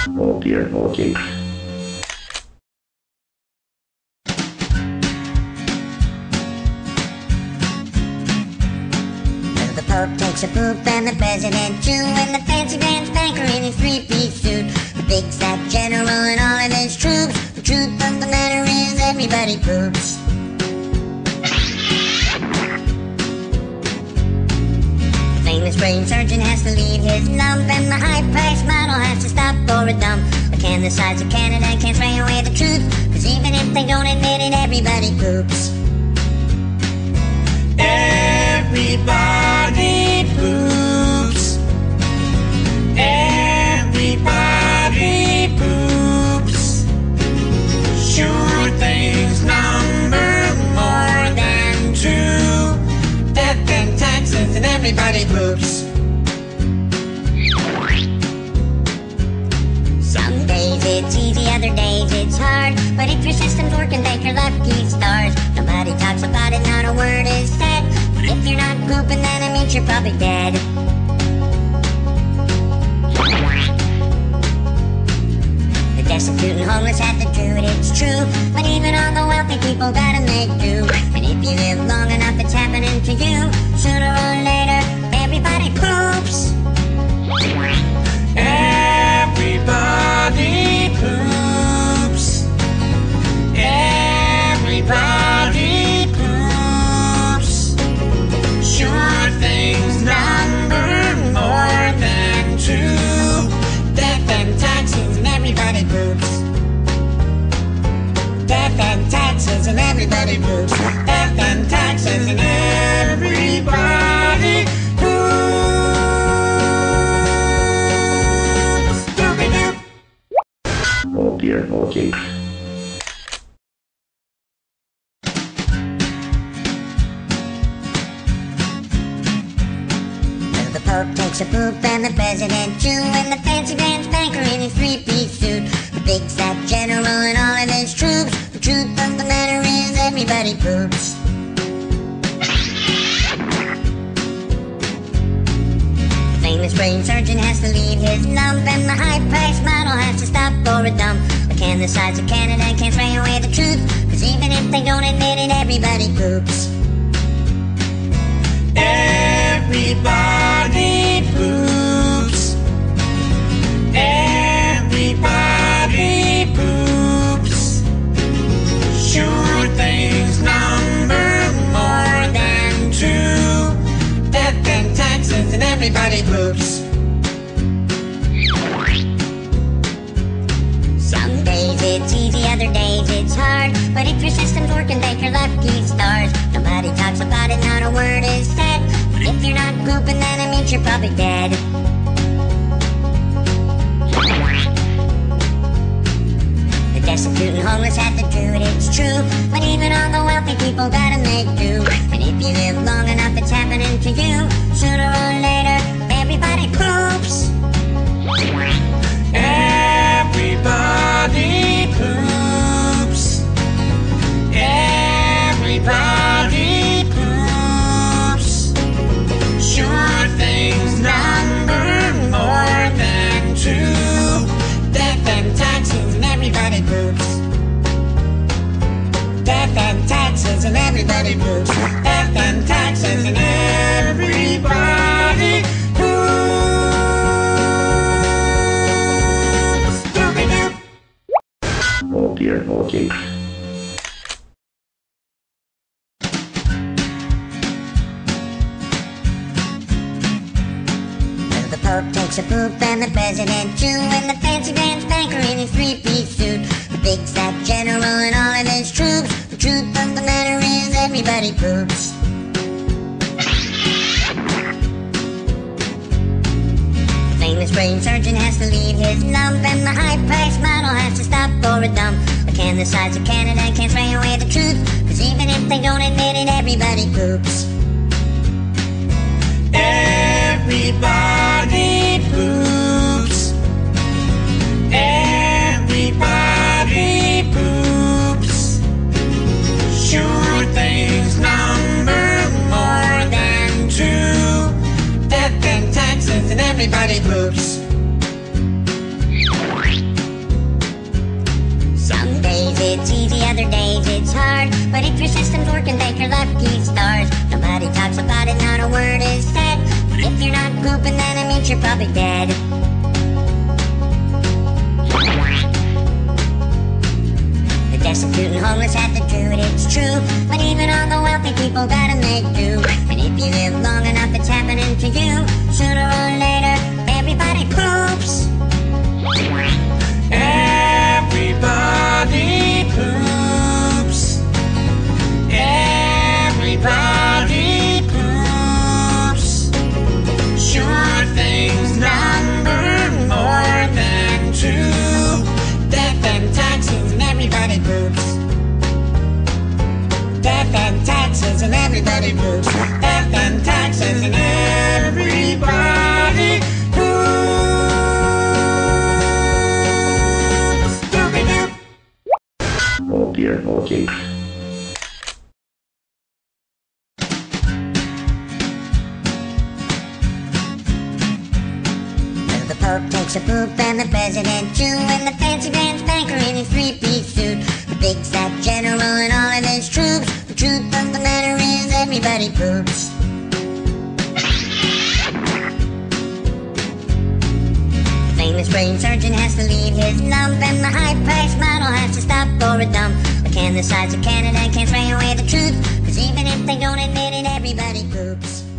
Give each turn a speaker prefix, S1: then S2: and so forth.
S1: Oh dear, okay.
S2: The Pope takes a poop and the President too, and the fancy pants banker in his three-piece suit. The big fat general and all of his troops. The truth of the matter is everybody poops. The famous brain surgeon has to leave his lump, and the high-priced model has to stop for a dump. But can the size of Canada can't spray away the truth? 'Cause even if they don't admit it, everybody poops.
S3: Everybody poops. Everybody poops. Sure things number more than two. Death and taxes and everybody poops.
S2: Some days it's easy, other days it's hard. But if your system's working, thank your lucky stars. Nobody talks about it, not a word is said. But if you're not pooping, then it means you're probably dead. The destitute and homeless have to do it, it's true. But even all the wealthy people gotta make do. And if you live long enough, it's happening to you. Sooner or later, everybody poops.
S3: Everybody poops. Everybody poops. Sure things number more than two. Death and taxes and everybody poops. Death and taxes and everybody poops. Death and taxes and everybody poops. Doobie-doo.
S1: Oh dear, okay.
S2: The Pope takes a poop and the President too, and the fancy pants banker in his three-piece suit. The big fat general and all of his troops. The truth of the matter is everybody poops. The famous brain surgeon has to leave his lump, and the high-priced model has to stop for a dump. But can the size of Canada can't spray away the truth? 'Cause even if they don't admit it, everybody poops.
S3: Everybody poops. Everybody poops. Sure things number more than two. Death and taxes and everybody poops.
S2: Some days it's easy, other days it's hard. But if your system's working, thank your lucky stars. Nobody talks about it, not a word is said. But if you're not pooping, then it means you're probably dead. The destitute and homeless have to do it, it's true. But even all the wealthy people gotta make do. And if you live long enough, it's happening to you. Sooner or later, everybody poops.
S3: Everybody poops. Everybody poops. Sure things number more than two. Death and taxes and everybody poops. Death and taxes and everybody poops. Death and taxes and everybody poops. Doobie-doo.
S1: Oh dear, okay.
S2: The Pope takes a poop and the President too, and the fancy pants banker in his three-piece suit. The big fat general and all of his troops. The truth of the matter is everybody poops. The famous brain surgeon has to leave his lump, and the high-priced model has to stop for a dump. But can the size of Canada can't spray away the truth? 'Cause even if they don't admit it, everybody poops.
S3: Everybody poops. Everybody poops. Sure things number more than two. Death and taxes and everybody poops.
S2: But if your system's working, thank your lucky stars. Nobody talks about it, not a word is said. If you're not pooping, then it means you're probably dead. The destitute and homeless have to do it, it's true. But even all the wealthy people gotta make do. And if you live long enough, it's happening to you. Sooner or later, everybody poops.
S3: Everybody poops. Everybody poops. Sure things number more than two.
S2: Death and taxes and everybody poops. Death and taxes and everybody poops.
S3: Death and taxes and everybody poops. Doobie-doo.
S1: Oh dear, okay.
S2: The Pope takes a poop and the President too, and the fancy pants banker in his three-piece suit, the big fat general and all of his troops. The truth of the matter is everybody poops. The famous brain surgeon has to leave his lump, and the high-priced model has to stop for a dump. But can the size of Canada can't sway away the truth? 'Cause even if they don't admit it, everybody poops.